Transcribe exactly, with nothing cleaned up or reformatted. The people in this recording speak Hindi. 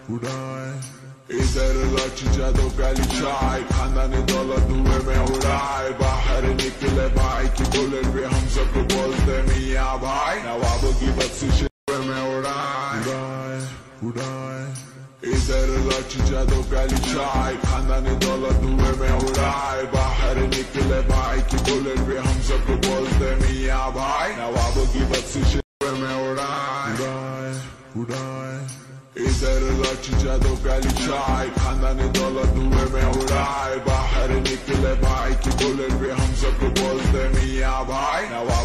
उड़ाए। इधर लच जादो प्याली चाय, खानदानी दौलत धुएं में उड़ाए। बाहर निकले भाई की बुलेट पे हम सबको बोलते मियाँ भाई, नवाबों की बख्शिश में उड़ाए उड़ाए उड़ाए। इधर लच जादो प्याली चाय, खानदानी दौलत धुएं में उड़ाए। बाहर निकले भाई की बुलेट पे हम सबको बोलते मियाँ भाई, नवाबों की बख्शिश में उड़ाए उड़ाए उड़ाए। इधर लच जादो प्याली चाय, खानदानी दौलत धुएं में उड़ाए। बाहर निकले भाई की बुलेट पे हम सबको बोलते मियाँ भाई, नवाब